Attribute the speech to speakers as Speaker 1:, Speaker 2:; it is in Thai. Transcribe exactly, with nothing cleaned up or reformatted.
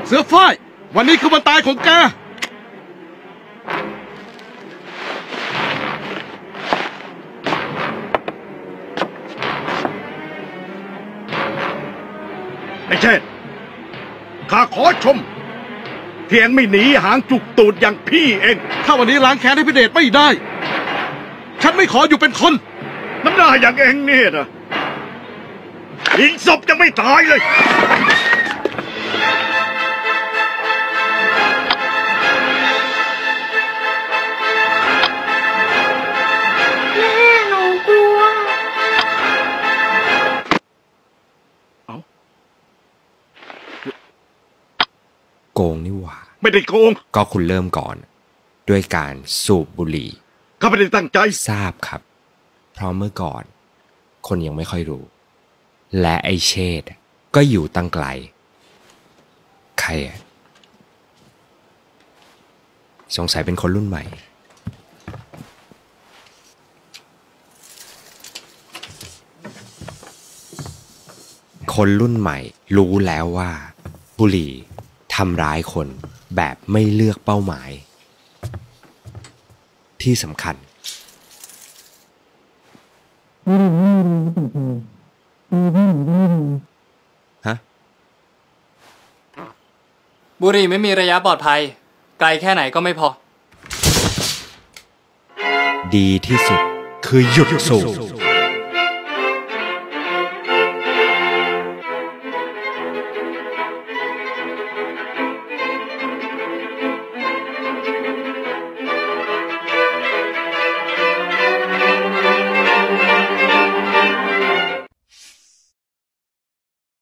Speaker 1: เสือฝ้ายวันนี้คือวันตายของแก
Speaker 2: ไอ้เชษฐ์ข้าขอชมเพียงไม่หนีหางจุกตูดอย่างพี่เอง
Speaker 1: ถ้าวันนี้ล้างแค้นให้พี่เดชไม่ได้ฉันไม่ขออยู่เป็นคน
Speaker 2: น้ำหน้าอย่างเองเนี่ยนะอีกศพยังไม่ตายเลย
Speaker 3: แม่หนูกลัว
Speaker 2: เอา
Speaker 4: โกงนี่หว่า
Speaker 2: ไม่ได้โกง
Speaker 4: ก็คุณเริ่มก่อนด้วยการสูบบุหรี่
Speaker 2: ข้าไม่ได้ตั้งใจ
Speaker 4: ทราบครับเพราะเมื่อก่อนคนยังไม่ค่อยรู้และไอเชษฐ์ก็อยู่ตั้งไกลใครอะสงสัยเป็นคนรุ่นใหม่คนรุ่นใหม่รู้แล้วว่าบุหรี่ทำร้ายคนแบบไม่เลือกเป้าหมายที่สำคัญฮะ
Speaker 5: บุหรี่ไม่มีระยะปลอดภัยไกลแค่ไหนก็ไม่พอ
Speaker 4: ดีที่สุดคือหยุดสูบ